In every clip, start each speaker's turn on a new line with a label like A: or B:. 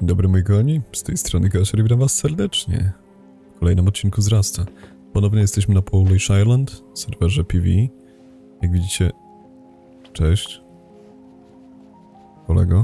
A: Dzień dobry moi kochani, z tej strony Kasher, witam was serdecznie w kolejnym odcinku z Rasta. Ponownie jesteśmy na Polish Island, serwerze PvE. Jak widzicie... Cześć. Kolego.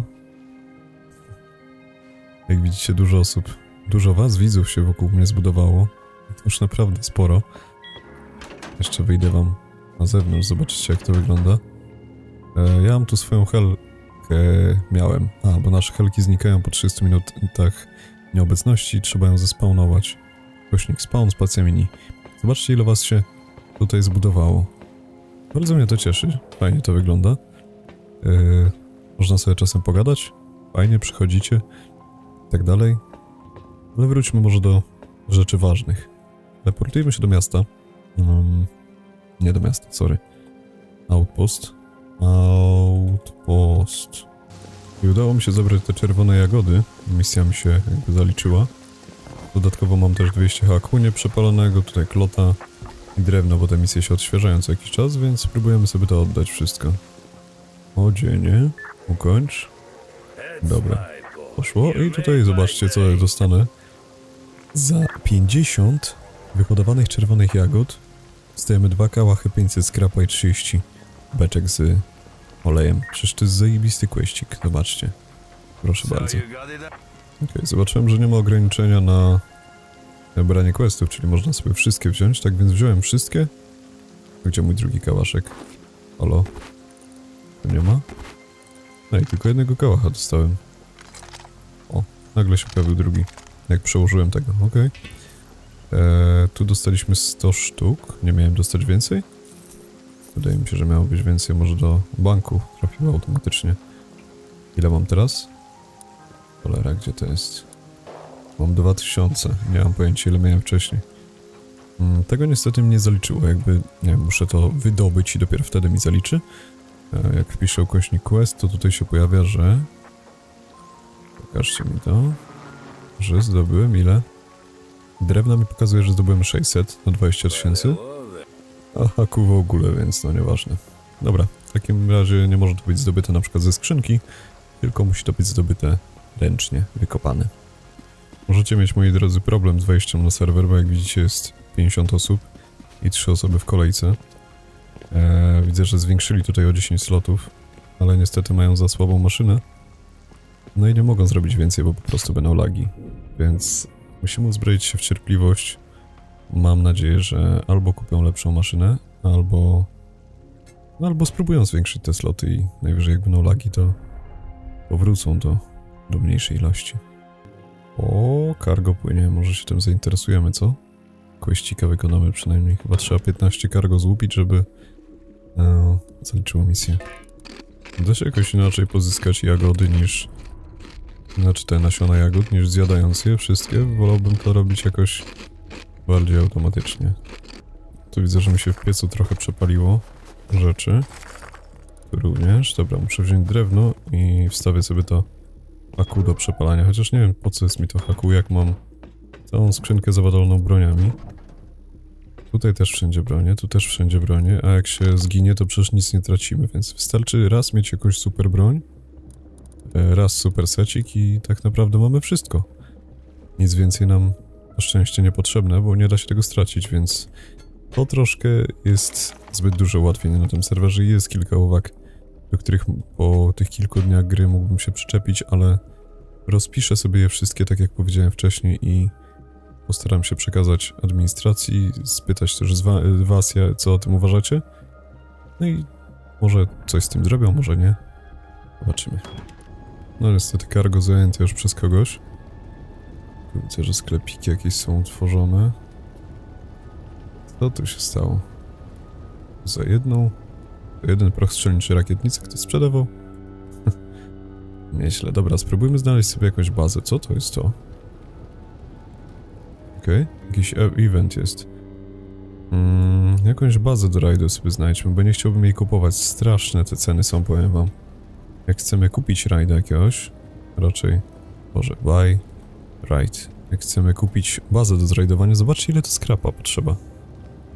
A: Jak widzicie, dużo osób, dużo was, widzów się wokół mnie zbudowało. To już naprawdę sporo. Jeszcze wyjdę wam na zewnątrz, zobaczycie jak to wygląda. Ja mam tu swoją helkę, miałem. Bo nasze helki znikają po 30 minutach nieobecności, trzeba ją zespawnować. Kośnik spawn, spacja mini. Zobaczcie ile was się tutaj zbudowało. Bardzo mnie to cieszy, fajnie to wygląda. Można sobie czasem pogadać, fajnie przychodzicie i tak dalej. Ale wróćmy może do rzeczy ważnych. Teleportujemy się do miasta. Nie do miasta, sorry. Outpost. I udało mi się zebrać te czerwone jagody. Misja mi się jakby zaliczyła. Dodatkowo mam też 200 haku nieprzepalonego, tutaj klota i drewno, bo te misje się odświeżają co jakiś czas, więc spróbujemy sobie to oddać wszystko. O dzień, ukończ. Dobra, poszło i tutaj zobaczcie co dostanę. Za 50 wyhodowanych czerwonych jagód dostajemy 2 kałachy, 500 skrapa i 30 beczek z olejem. Przecież to jest zajebisty questik, zobaczcie. Proszę bardzo. Okej, zobaczyłem, że nie ma ograniczenia na branie questów, czyli można sobie wszystkie wziąć, tak więc wziąłem wszystkie. Gdzie mój drugi kałaszek? Halo? Tu nie ma? No i tylko jednego kałacha dostałem. O, nagle się pojawił drugi. Jak przełożyłem tego, okej. Tu dostaliśmy 100 sztuk, nie miałem dostać więcej? Wydaje mi się, że miało być więcej, może do banku trafiło automatycznie. Ile mam teraz? Cholera, gdzie to jest? Mam 2000, nie mam pojęcia ile miałem wcześniej. Tego niestety mnie nie zaliczyło, jakby, nie wiem, muszę to wydobyć i dopiero wtedy mi zaliczy. Jak wpiszę ukośnik quest, to tutaj się pojawia, że... Pokażcie mi to. Że zdobyłem ile? Drewna mi pokazuje, że zdobyłem 600 na 20 000. A haku w ogóle, więc no nieważne. Dobra, w takim razie nie może to być zdobyte na przykład ze skrzynki, tylko musi to być zdobyte ręcznie, wykopane. Możecie mieć, moi drodzy, problem z wejściem na serwer, bo jak widzicie jest 50 osób i 3 osoby w kolejce. Widzę, że zwiększyli tutaj o 10 slotów, ale niestety mają za słabą maszynę. No i nie mogą zrobić więcej, bo po prostu będą lagi. Więc musimy uzbroić się w cierpliwość. Mam nadzieję, że albo kupią lepszą maszynę, albo spróbują zwiększyć te sloty i najwyżej jak będą lagi, to powrócą do mniejszej ilości. O, cargo płynie, może się tym zainteresujemy, co? Questika wykonamy przynajmniej. Chyba trzeba 15 cargo złupić, żeby zaliczyło misję. Da się jakoś inaczej pozyskać jagody niż... Znaczy te nasiona jagód, niż zjadając je wszystkie. Wolałbym to robić jakoś bardziej automatycznie. Tu widzę, że mi się w piecu trochę przepaliło rzeczy. Tu również. Dobra, muszę wziąć drewno i wstawię sobie to haku do przepalania. Chociaż nie wiem po co jest mi to haku, jak mam całą skrzynkę zawadaloną broniami. Tutaj też wszędzie bronię, tu też wszędzie bronię, a jak się zginie, to przecież nic nie tracimy, więc wystarczy raz mieć jakąś super broń, raz super secik i tak naprawdę mamy wszystko. Nic więcej nam na szczęście niepotrzebne, bo nie da się tego stracić, więc to troszkę jest zbyt duże ułatwienie na tym serwerze i jest kilka uwag, do których po tych kilku dniach gry mógłbym się przyczepić, ale rozpiszę sobie je wszystkie, tak jak powiedziałem wcześniej i postaram się przekazać administracji, spytać też was, co o tym uważacie. No i może coś z tym zrobią, może nie. Zobaczymy. No niestety cargo zajęte już przez kogoś. Tu widzę, że sklepiki jakieś są utworzone. Co tu się stało? Za jeden proch strzelniczy rakietnicy ktoś sprzedawał? Nieźle, dobra, spróbujmy znaleźć sobie jakąś bazę. Co to jest to? Okej, jakiś event jest. Jakąś bazę do rajdu sobie znajdźmy, bo nie chciałbym jej kupować. Straszne te ceny są, powiem wam. Jak chcemy kupić rajda jakiegoś, raczej, może buy, raid. Jak chcemy kupić bazę do zrajdowania, zobaczcie ile to skrapa potrzeba.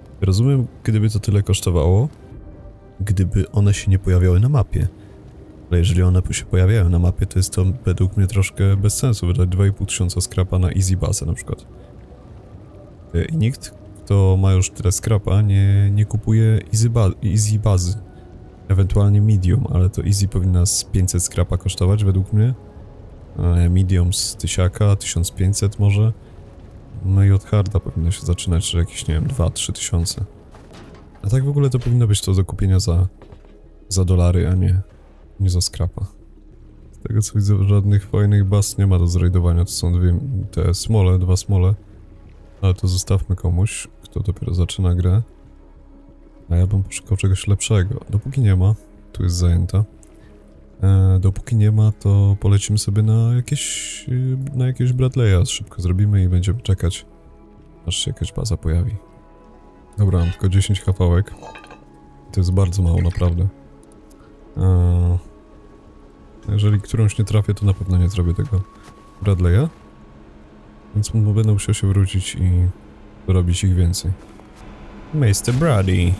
A: Rozumiem, gdyby to tyle kosztowało, gdyby one się nie pojawiały na mapie. Ale jeżeli one się pojawiają na mapie, to jest to według mnie troszkę bez sensu wydać 2500 skrapa na easy bazę na przykład. I nikt, kto ma już tyle skrapa, nie kupuje easy bazy. Ewentualnie medium, ale to easy powinna z 500 skrapa kosztować według mnie. Medium z 1000, 1500 może. No i od harda powinno się zaczynać, że jakieś, nie wiem, 2-3 tysiące. A tak w ogóle to powinno być to do kupienia za dolary, a nie za skrapa. Z tego co widzę, żadnych fajnych baz nie ma do zrajdowania. To są dwa smole. Ale to zostawmy komuś, kto dopiero zaczyna grę. A ja bym poszukał czegoś lepszego. Dopóki nie ma, tu jest zajęta. Dopóki nie ma, to polecimy sobie na jakieś Bradley'a. Szybko zrobimy i będziemy czekać, aż się jakaś baza pojawi. Dobra, mam tylko 10 hapałek. To jest bardzo mało, naprawdę. Jeżeli którąś nie trafię, to na pewno nie zrobię tego Bradley'a. Więc będę musiał się wrócić i robić ich więcej. Mr. Brady.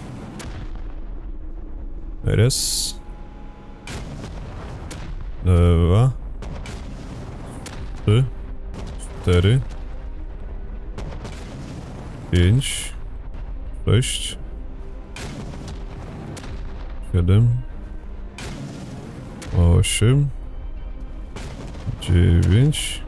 A: Raz. 2. 3. 4. 5. 6. 7. 8. 9.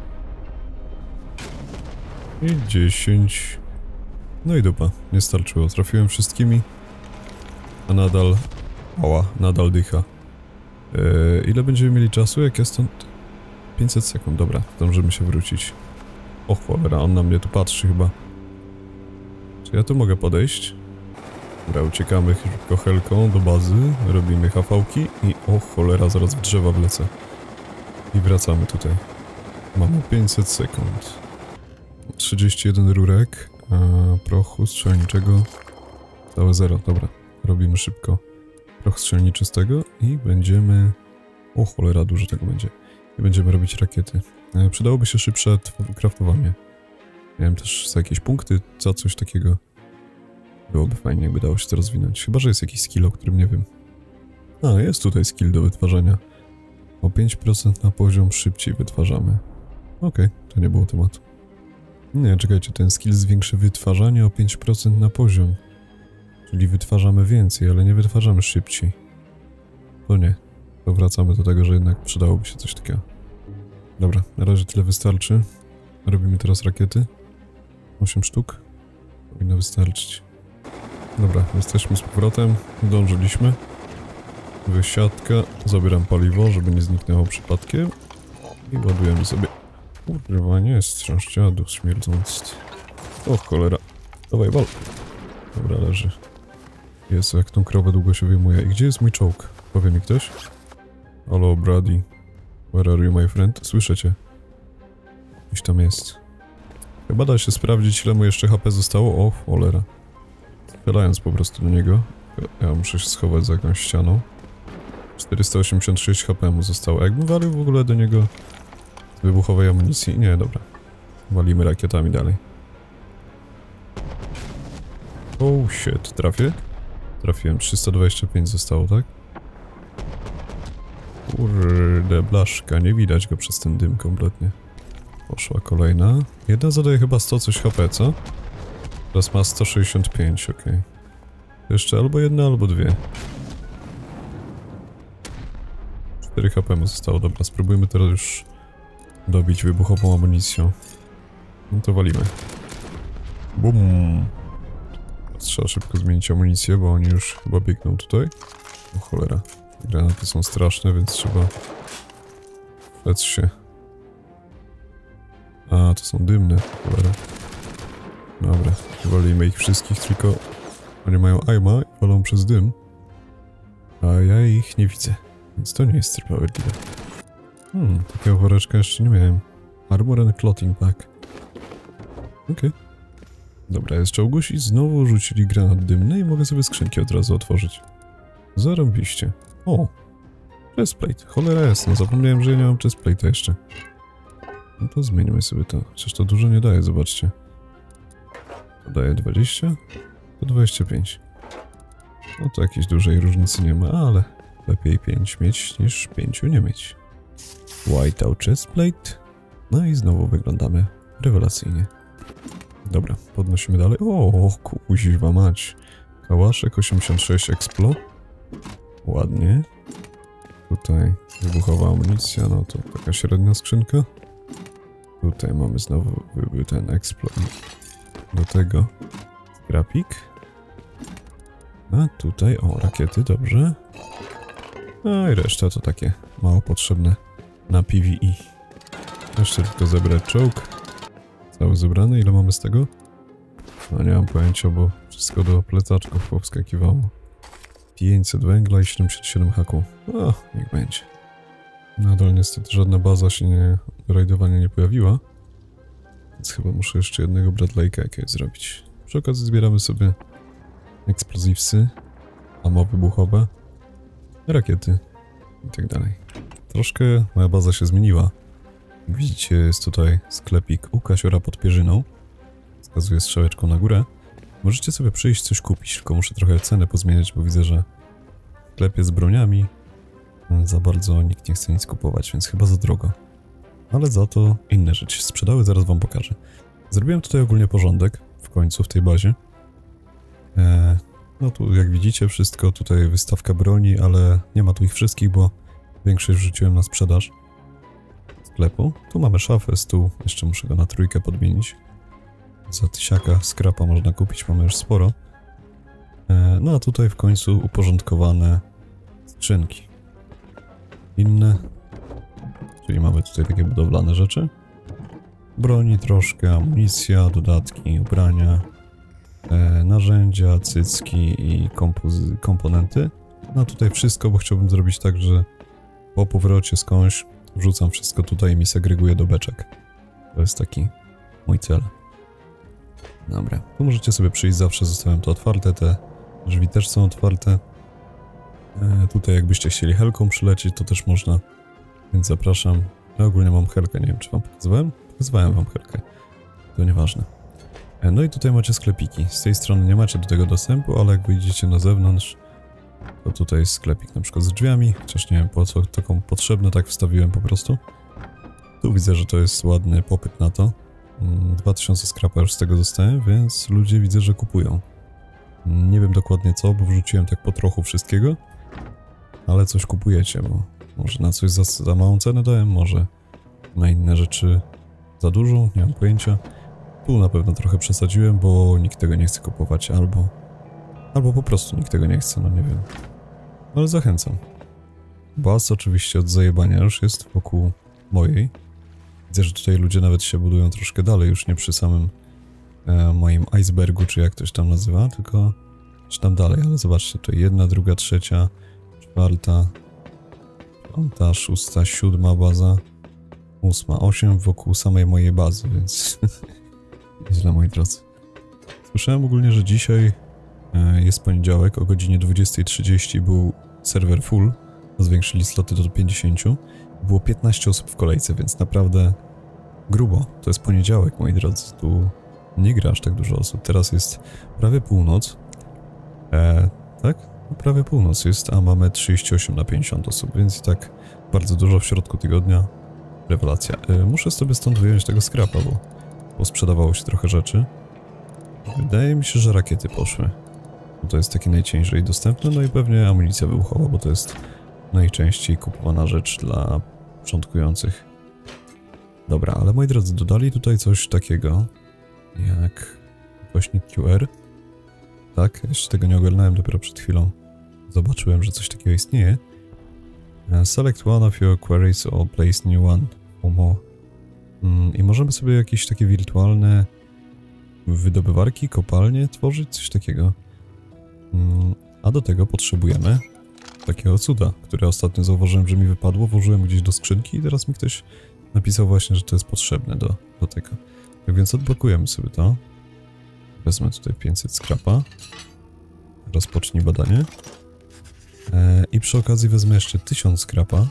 A: I 10. No i dupa, nie starczyło. Trafiłem wszystkimi, a nadal dycha. Ile będziemy mieli czasu, jak ja stąd... 500 sekund, dobra, zdążymy się wrócić. O cholera, on na mnie tu patrzy chyba. Czy ja tu mogę podejść? Dobra, uciekamy szybko helką do bazy, robimy hafałki i o cholera, zaraz w drzewa wlecę. I wracamy tutaj. Mamy 500 sekund. 31 rurek, prochu strzelniczego, całe 0, dobra, robimy szybko proch strzelniczy z tego i będziemy, o cholera, dużo tego będzie, i będziemy robić rakiety. Przydałoby się szybsze craftowanie, miałem też za jakieś punkty, za coś takiego, byłoby fajnie, jakby dało się to rozwinąć, chyba że jest jakiś skill, o którym nie wiem. Jest tutaj skill do wytwarzania, o 5% na poziom szybciej wytwarzamy. Okej, to nie było tematu. Nie, czekajcie, ten skill zwiększy wytwarzanie o 5% na poziom. Czyli wytwarzamy więcej, ale nie wytwarzamy szybciej. To nie. To wracamy do tego, że jednak przydałoby się coś takiego. Dobra, na razie tyle wystarczy. Robimy teraz rakiety. 8 sztuk. Powinno wystarczyć. Dobra, jesteśmy z powrotem. Zdążyliśmy. Wysiadka. Zabieram paliwo, żeby nie zniknęło przypadkiem. I ładujemy sobie. Kurwa, nie jest strząściadów śmierdzący. O cholera. Dawaj, wal. Dobra, leży. Jezu, jak tą krowę długo się wyjmuje. I gdzie jest mój czołg? Powie mi ktoś? Hello, Brady. Where are you, my friend? Słyszę cię. Gdzieś tam jest. Chyba da się sprawdzić, ile mu jeszcze HP zostało. O, cholera. Strzelając po prostu do niego. Ja muszę się schować za jakąś ścianą. 486 HP mu zostało. Jakbym walił w ogóle do niego wybuchowej amunicji? Nie, dobra. Walimy rakietami dalej. Oh shit, trafię? Trafiłem, 325 zostało, tak? Kurde, blaszka, nie widać go przez ten dym kompletnie. Poszła kolejna. Jedna zadaje chyba 100 coś HP, co? Teraz ma 165, okej. Jeszcze albo jedna, albo dwie. 4 HP mu zostało, dobra, spróbujmy teraz już dobić wybuchową amunicją. No to walimy. Bum! Trzeba szybko zmienić amunicję, bo oni już chyba biegną tutaj. O cholera. Granaty są straszne, więc trzeba... Lec się. A, to są dymne. Cholera. Dobra, walimy ich wszystkich, tylko... Oni mają aima i walą przez dym. A ja ich nie widzę. Więc to nie jest sprawiedliwe. Takiego woreczka jeszcze nie miałem. Armor and Clothing Pack. Okej. Dobra, jest czołguś i znowu rzucili granat dymny i mogę sobie skrzynki od razu otworzyć. Zarąbiście. O! Chestplate. Cholera jasna, zapomniałem, że ja nie mam chestplate'a jeszcze. No to zmieńmy sobie to. Chociaż to dużo nie daje, zobaczcie. To daje 20? To 25. No to jakiejś dużej różnicy nie ma, ale Lepiej 5 mieć niż 5 nie mieć. Whiteout chestplate. No i znowu wyglądamy rewelacyjnie. Dobra, podnosimy dalej. O, kuźwa mać. Kałaszek 86 Explo. Ładnie. Tutaj wybuchowa amunicja, no to taka średnia skrzynka. Tutaj mamy znowu ten Explo. Do tego grafik. A tutaj, o, rakiety, dobrze. No i reszta to takie mało potrzebne na PvE. Jeszcze tylko zebrać czołg. Cały zebrany, ile mamy z tego? No nie mam pojęcia, bo wszystko do plecaczków powskakiwało. 500 węgla i 77 haku. O, niech będzie. Nadal niestety żadna baza się do rajdowania nie pojawiła. Więc chyba muszę jeszcze jednego Bradley'ka jakiegoś zrobić. Przy okazji zbieramy sobie eksplozywsy, ammo wybuchowe, rakiety i tak dalej. Troszkę moja baza się zmieniła. Jak widzicie, jest tutaj sklepik u Kasiora pod Pierzyną. Wskazuję strzałeczką na górę. Możecie sobie przyjść coś kupić, tylko muszę trochę cenę pozmieniać, bo widzę, że w sklepie z broniami za bardzo nikt nie chce nic kupować, więc chyba za drogo. Ale za to inne rzeczy się sprzedały, zaraz wam pokażę. Zrobiłem tutaj ogólnie porządek w końcu w tej bazie. No tu jak widzicie wszystko, tutaj wystawka broni, ale nie ma tu ich wszystkich, bo większość wrzuciłem na sprzedaż sklepu. Tu mamy szafę, stół, jeszcze muszę go na 3 podmienić. Za 1000 skrapa można kupić, mamy już sporo. No a tutaj w końcu uporządkowane skrzynki. Inne, czyli mamy tutaj takie budowlane rzeczy. Broni troszkę, amunicja, dodatki, ubrania, narzędzia, cycki i komponenty. No tutaj wszystko, bo chciałbym zrobić tak, że po powrocie skądś wrzucam wszystko tutaj i mi segreguję do beczek. To jest taki mój cel. Dobra, tu możecie sobie przyjść, zawsze zostawiam to otwarte, te drzwi też są otwarte. Tutaj jakbyście chcieli helką przylecieć, to też można, więc zapraszam. Ja ogólnie mam helkę, nie wiem czy wam pokazywałem? Pokazywałem wam helkę, to nieważne. No i tutaj macie sklepiki. Z tej strony nie macie do tego dostępu, ale jak wyjdziecie na zewnątrz, to tutaj jest sklepik na przykład z drzwiami, chociaż nie wiem po co taką potrzebne, tak wstawiłem po prostu. Tu widzę, że to jest ładny popyt na to. 2000 skrapa już z tego dostałem, więc ludzie widzę, że kupują. Nie wiem dokładnie co, bo wrzuciłem tak po trochu wszystkiego, ale coś kupujecie, bo może na coś za małą cenę dałem, może na inne rzeczy za dużo, nie mam pojęcia. Tu na pewno trochę przesadziłem, bo nikt tego nie chce kupować, albo po prostu nikt tego nie chce, no nie wiem. Ale zachęcam. Baz oczywiście od zajebania już jest wokół mojej. Widzę, że tutaj ludzie nawet się budują troszkę dalej, już nie przy samym moim icebergu, czy jak to się tam nazywa, tylko czy tam dalej, ale zobaczcie, tutaj 1, 2, 3, 4, 5, 6, 7 baza, 8, 8 wokół samej mojej bazy, więc źle, moi drodzy. Słyszałem ogólnie, że dzisiaj jest poniedziałek, o godzinie 20:30 był serwer full, zwiększyli sloty do 50. Było 15 osób w kolejce, więc naprawdę grubo. To jest poniedziałek, moi drodzy, tu nie gra aż tak dużo osób. Teraz jest prawie północ. Tak? No, prawie północ jest, a mamy 38 na 50 osób, więc i tak bardzo dużo w środku tygodnia. Rewelacja. Muszę sobie stąd wyjąć tego skrapa, bo posprzedawało się trochę rzeczy. Wydaje mi się, że rakiety poszły. Bo to jest takie najciężej dostępne, no i pewnie amunicja wybuchowa, bo to jest najczęściej kupowana rzecz dla początkujących. Dobra, ale moi drodzy, dodali tutaj coś takiego jak głośnik QR. Tak, jeszcze tego nie ogarnąłem, dopiero przed chwilą zobaczyłem, że coś takiego istnieje. Select one of your queries or place new one for more. I możemy sobie jakieś takie wirtualne wydobywarki, kopalnie tworzyć, coś takiego. A do tego potrzebujemy takiego cuda, które ostatnio zauważyłem, że mi wypadło, włożyłem gdzieś do skrzynki i teraz mi ktoś napisał właśnie, że to jest potrzebne do tego. Tak więc odblokujemy sobie to. Wezmę tutaj 500 skrapa. Rozpocznij badanie. I przy okazji wezmę jeszcze 1000 skrapa.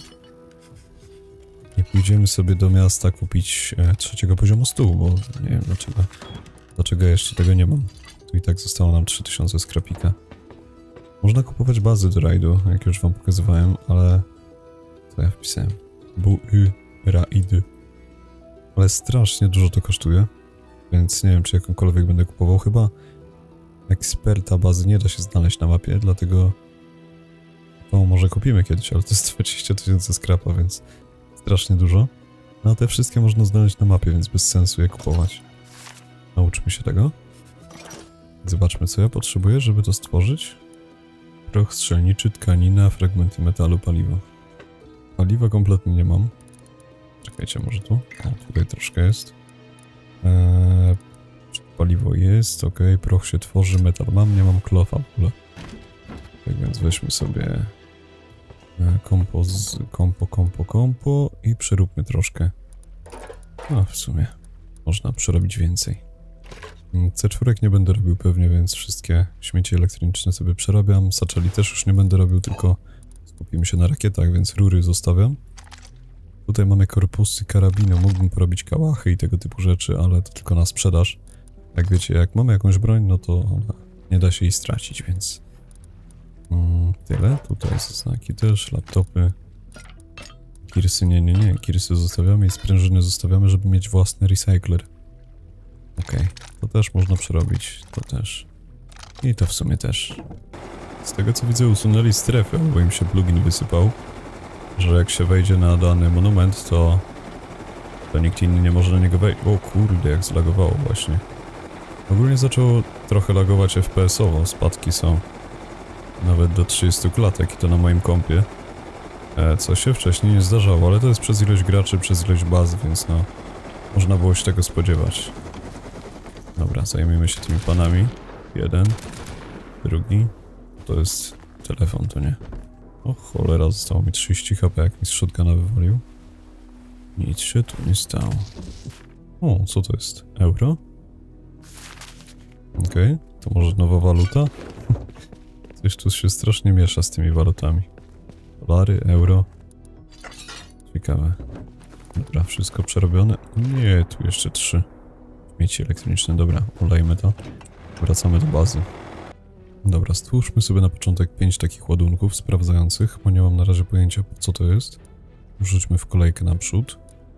A: I pójdziemy sobie do miasta kupić 3. poziomu stół, bo nie wiem dlaczego ja jeszcze tego nie mam. Tu i tak zostało nam 3000 skrapika. Można kupować bazy do rajdu, jak już wam pokazywałem, ale... Co ja wpisałem? Raidy. Ale strasznie dużo to kosztuje, więc nie wiem, czy jakąkolwiek będę kupował. Chyba eksperta bazy nie da się znaleźć na mapie, dlatego... To może kupimy kiedyś, ale to jest 20 000 skrapa, więc strasznie dużo. No a te wszystkie można znaleźć na mapie, więc bez sensu je kupować. Nauczmy się tego. Zobaczmy, co ja potrzebuję, żeby to stworzyć. Proch strzelniczy, tkanina, fragmenty metalu, paliwo. Paliwa kompletnie nie mam. Czekajcie, może tu? O, tutaj troszkę jest. Paliwo jest, ok, proch się tworzy, metal mam, nie mam klofa w ogóle. Tak więc weźmy sobie kompo i przeróbmy troszkę. No, w sumie można przerobić więcej. C4 nie będę robił pewnie, więc wszystkie śmieci elektroniczne sobie przerabiam. Saczeli też już nie będę robił, tylko skupimy się na rakietach, więc rury zostawiam. Tutaj mamy korpusy karabinu, mógłbym porobić kałachy i tego typu rzeczy, ale to tylko na sprzedaż. Jak wiecie, jak mamy jakąś broń, no to ona nie da się jej stracić, więc... tyle. Tutaj są znaki też, laptopy. Kirsy, nie. Kirsy zostawiamy i sprężyny zostawiamy, żeby mieć własny recycler. Okej, to też można przerobić, to też. I to w sumie też. Z tego co widzę, usunęli strefę, bo im się plugin wysypał, że jak się wejdzie na dany monument, to nikt inny nie może na niego wejść. O kurde, jak zlagowało właśnie. Ogólnie zaczęło trochę lagować FPS-owo, spadki są nawet do 30 klatek i to na moim kompie. Co się wcześniej nie zdarzało, ale to jest przez ilość graczy, przez ilość baz, więc no, można było się tego spodziewać. Dobra, zajmijmy się tymi panami. Jeden, drugi. To jest telefon, to nie. O cholera, zostało mi 30 HP, jak mi z shotguna wywalił. Nic się tu nie stało. O, co to jest? Euro? Okej, to może nowa waluta? Coś tu się strasznie miesza z tymi walutami. Dolary, euro. Ciekawe. Dobra, wszystko przerobione. Nie, tu jeszcze 3. Śmieci elektroniczne, dobra, olejmy to. Wracamy do bazy. Dobra, stwórzmy sobie na początek 5 takich ładunków sprawdzających, bo nie mam na razie pojęcia, co to jest. Rzućmy w kolejkę naprzód.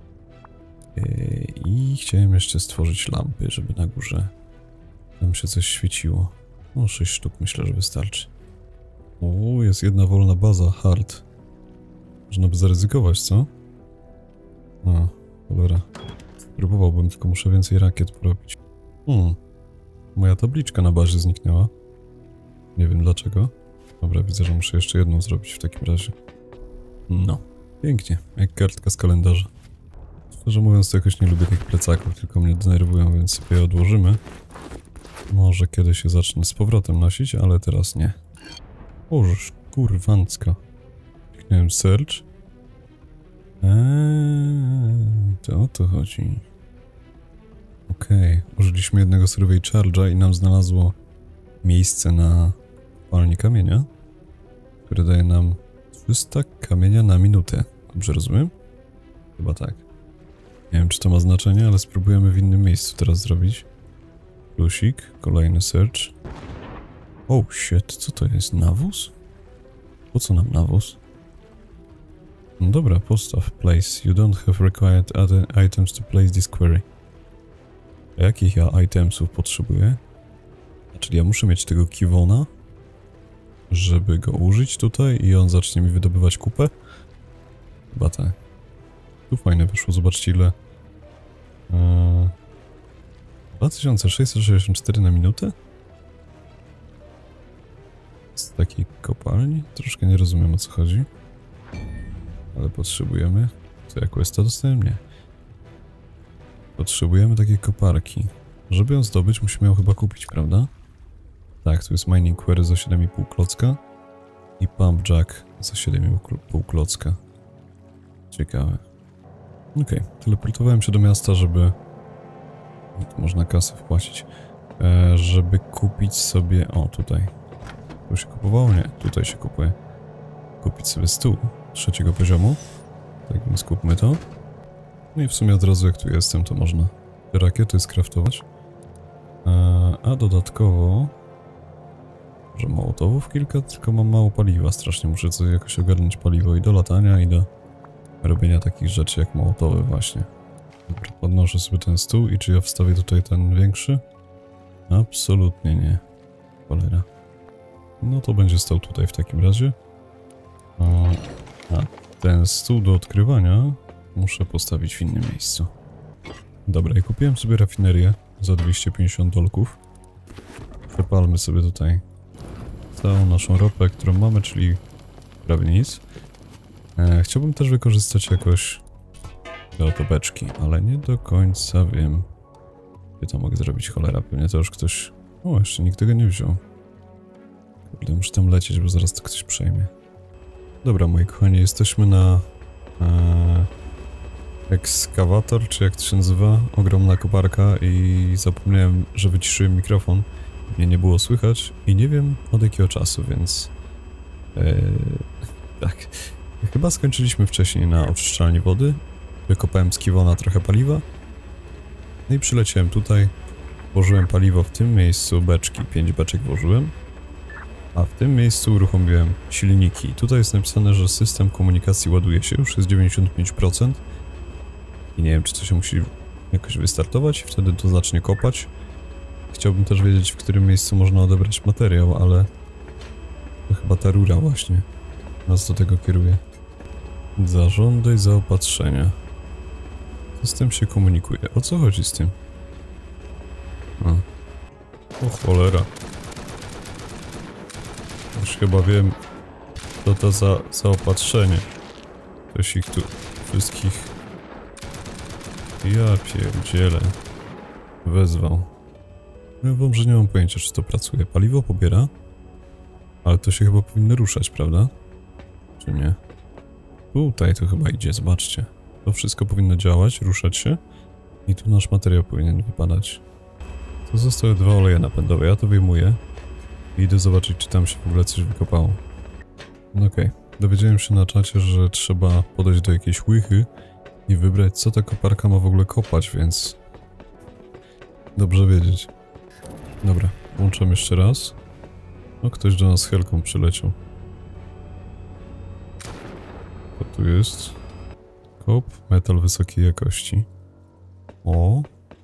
A: I chciałem jeszcze stworzyć lampy, żeby na górze tam się coś świeciło. No 6 sztuk myślę, że wystarczy. O, jest jedna wolna baza, hard. Można by zaryzykować, co? A, cholera. Próbowałbym, tylko muszę więcej rakiet porobić. Moja tabliczka na bazie zniknęła. Nie wiem dlaczego. Dobra, widzę, że muszę jeszcze jedną zrobić w takim razie. No, pięknie, jak kartka z kalendarza. Szczerze mówiąc, to jakoś nie lubię tych plecaków, tylko mnie denerwują, więc sobie je odłożymy. Może kiedyś się zacznę z powrotem nosić, ale teraz nie. Oż, kurwancka. Kliknąłem search. To o to chodzi. Okej, użyliśmy jednego survey charge'a i nam znalazło miejsce na kopalnię kamienia, które daje nam 300 kamienia na minutę. Dobrze rozumiem? Chyba tak. Nie wiem, czy to ma znaczenie, ale spróbujemy w innym miejscu teraz zrobić. Plusik, kolejny search. Oh shit, co to jest? Nawóz? Po co nam nawóz? No dobra, postaw, place. You don't have required other items to place this query. A jakich ja itemsów potrzebuję? Czyli ja muszę mieć tego Kivona, żeby go użyć tutaj i on zacznie mi wydobywać kupę? Chyba tak. Tu fajne wyszło, zobaczcie ile. 2664 na minutę? Z takiej kopalni? Troszkę nie rozumiem, o co chodzi. Ale potrzebujemy... Co, ja questa dostałem? Nie. Potrzebujemy takiej koparki. Żeby ją zdobyć, musimy ją chyba kupić, prawda? Tak, tu jest mining query za 7,5 klocka i pump jack za 7,5 klocka. Ciekawe. Okej, teleportowałem się do miasta, żeby... Tu można kasę wpłacić. Żeby kupić sobie... O, tutaj. Tu się kupowało? Nie, tutaj się kupuje. Kupić sobie stół 3. poziomu. Tak więc kupmy to. No i w sumie od razu jak tu jestem, to można te rakiety skraftować. A dodatkowo... Że mołotowów kilka, tylko mam mało paliwa. Strasznie muszę coś jakoś ogarnąć paliwo i do latania, i do robienia takich rzeczy jak mołotowy właśnie. Dobra, podnoszę sobie ten stół i czy ja wstawię tutaj ten większy? Absolutnie nie. Cholera. No to będzie stał tutaj w takim razie. A ten stół do odkrywania muszę postawić w innym miejscu. Dobra, i kupiłem sobie rafinerię za 250 dolków. Przepalmy sobie tutaj całą naszą ropę, którą mamy, czyli prawie nic. Chciałbym też wykorzystać jakoś do beczki, ale nie do końca wiem, gdzie to mogę zrobić. Cholera, pewnie to już ktoś... O, jeszcze nikt tego nie wziął. Kurde, muszę tam lecieć, bo zaraz to ktoś przejmie. Dobra, moi kochani, jesteśmy na... ekskawator, czy jak to się nazywa? Ogromna koparka i zapomniałem, że wyciszyłem mikrofon. Mnie nie było słychać i nie wiem od jakiego czasu, więc... tak. Chyba skończyliśmy wcześniej na oczyszczalni wody. Wykopałem z kiwona trochę paliwa. No i przyleciałem tutaj. Włożyłem paliwo w tym miejscu, beczki, 5 beczek włożyłem. A w tym miejscu uruchomiłem silniki. Tutaj jest napisane, że system komunikacji ładuje się, już jest 95%. I nie wiem, czy to się musi jakoś wystartować i wtedy to zacznie kopać. Chciałbym też wiedzieć, w którym miejscu można odebrać materiał, ale to chyba ta rura właśnie nas do tego kieruje. Zażądaj zaopatrzenia. System się komunikuje. O co chodzi z tym? O cholera. Już chyba wiem, co to za zaopatrzenie. Ktoś ich tu wszystkich... Ja pierdzielę. Wezwał. Ja wam, że nie mam pojęcia, czy to pracuje. Paliwo pobiera, ale to się chyba powinno ruszać, prawda? Czy nie? Tutaj to chyba idzie, zobaczcie. To wszystko powinno działać, ruszać się i tu nasz materiał powinien wypadać. To zostały 2 oleje napędowe, ja to wyjmuję i idę zobaczyć, czy tam się w ogóle coś wykopało. No okej. Dowiedziałem się na czacie, że trzeba podejść do jakiejś łychy i wybrać, co ta koparka ma w ogóle kopać, więc... Dobrze wiedzieć. Dobra, włączam jeszcze raz. No, ktoś do nas helką przyleciał. Co tu jest? Kop, metal wysokiej jakości. O!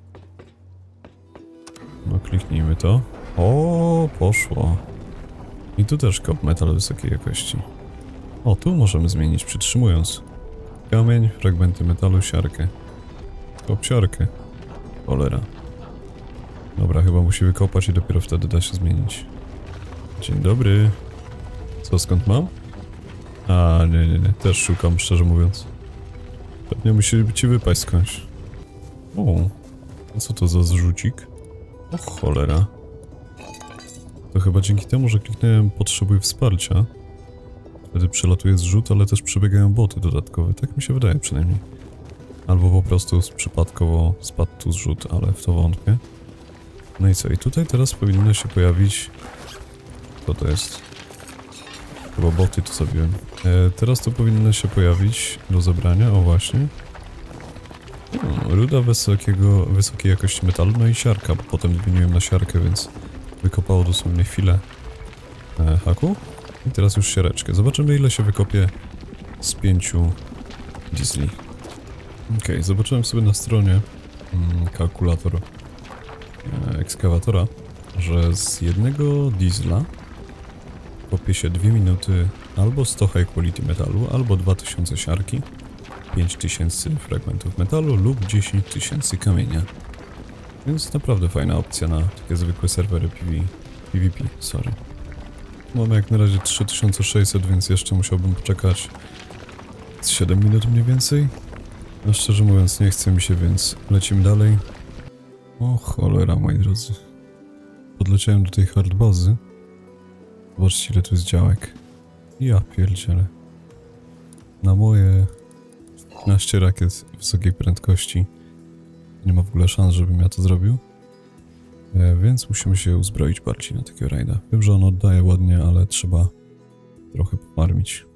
A: No, kliknijmy to. O, poszło. I tu też kop, metal wysokiej jakości. O, tu możemy zmienić, przytrzymując. Kamień, fragmenty metalu, siarkę. Kop siarkę. Cholera. Dobra, chyba musi wykopać i dopiero wtedy da się zmienić. Dzień dobry. Co, skąd mam? A, nie. Też szukam, szczerze mówiąc. Pewnie musi ci wypaść skądś. O, a co to za zrzucik? O cholera. To chyba dzięki temu, że kliknąłem potrzebuję wsparcia. Wtedy przelatuje zrzut, ale też przebiegają boty dodatkowe. Tak mi się wydaje przynajmniej. Albo po prostu przypadkowo spadł tu zrzut, ale w to wątpię. No i co? I tutaj teraz powinno się pojawić... Co to jest? Chyba boty tu zabiłem. Teraz to powinno się pojawić do zebrania, o właśnie. Ruda wysokiej jakości metalu, no i siarka, bo potem zmieniłem na siarkę, więc wykopało dosłownie chwilę haku. I teraz już siareczkę. Zobaczymy, ile się wykopie z 5 diesli. Okej, zobaczyłem sobie na stronie kalkulator ekskawatora, że z jednego diesla kopie się 2 minuty albo 100 high quality metalu, albo 2000 siarki, 5000 fragmentów metalu lub 10 000 kamienia. Więc naprawdę fajna opcja na takie zwykłe serwery PvP, sorry. Mamy jak na razie 3600, więc jeszcze musiałbym poczekać z 7 minut mniej więcej. No szczerze mówiąc nie chce mi się, więc lecimy dalej. O cholera, moi drodzy. Podleciałem do tej hardbazy. Zobaczcie, ile tu jest działek. Ja pierdzielę. Na moje 15 rakiet wysokiej prędkości nie ma w ogóle szans, żebym ja to zrobił. Więc musimy się uzbroić bardziej na takiego rajda. Wiem, że on oddaje ładnie, ale trzeba trochę pofarmić.